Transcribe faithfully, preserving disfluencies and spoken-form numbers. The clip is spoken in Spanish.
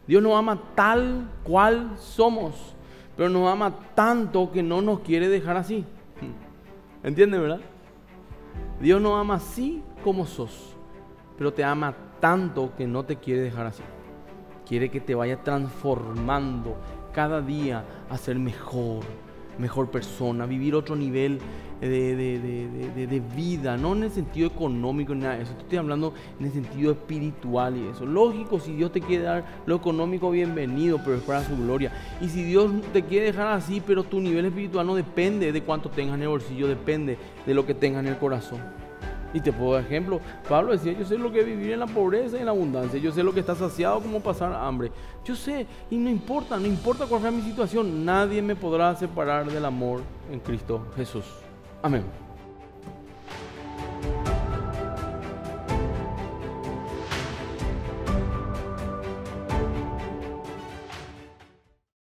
Dios nos ama tal cual somos, pero nos ama tanto que no nos quiere dejar así. ¿Entiendes, verdad? Dios nos ama así como sos, pero te ama tanto que no te quiere dejar así. Quiere que te vaya transformando cada día a ser mejor, mejor persona, vivir otro nivel de, de, de, de, de vida, no en el sentido económico ni nada de eso. Estoy hablando en el sentido espiritual y eso. Lógico, si Dios te quiere dar lo económico, bienvenido, pero es para su gloria. Y si Dios te quiere dejar así, pero tu nivel espiritual no depende de cuánto tengas en el bolsillo, depende de lo que tengas en el corazón. Y te puedo dar ejemplo. Pablo decía, yo sé lo que es vivir en la pobreza y en la abundancia. Yo sé lo que está saciado como pasar hambre. Yo sé, y no importa, no importa cuál sea mi situación. Nadie me podrá separar del amor en Cristo Jesús. Amén.